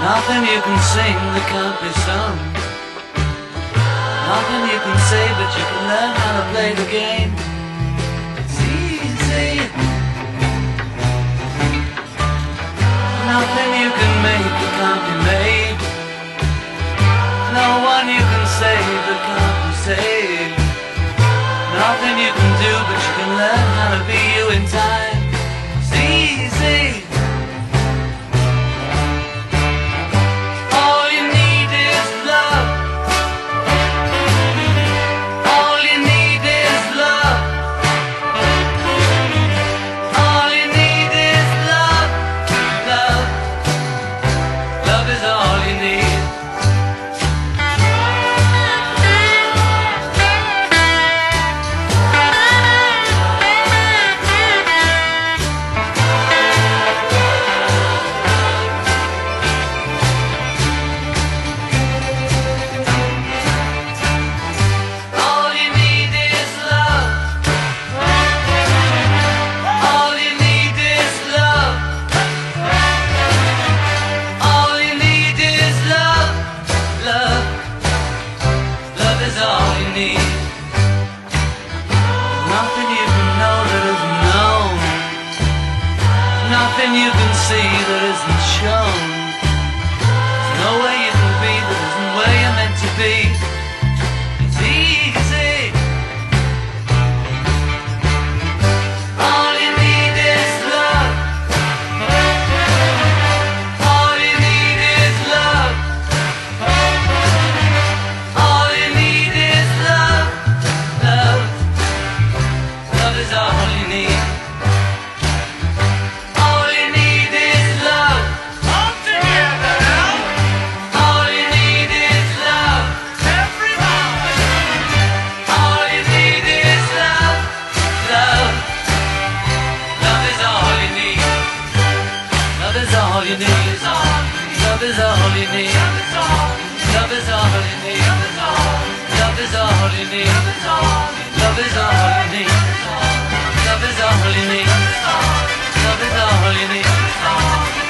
Nothing you can sing that can't be sung. Nothing you can say, but you can learn how to play the game. It's easy. Nothing you can make that can't be made. No one you can save that can't be saved. Nothing you can do, but you can learn how to be you in time. It's easy. All you need is love. All you need is love. All you need is love. Love. Love is all you need. Nothing you can see that isn't shown. There's no way you can be that isn't where you're meant to be. It's easy. All you need is love. All you need is love. All you need is love. Love. Love is all you need. All you need. Love is all you need. Love is all you need. Love is all you need. Love is all you need. Love is all you need. Love is all you need.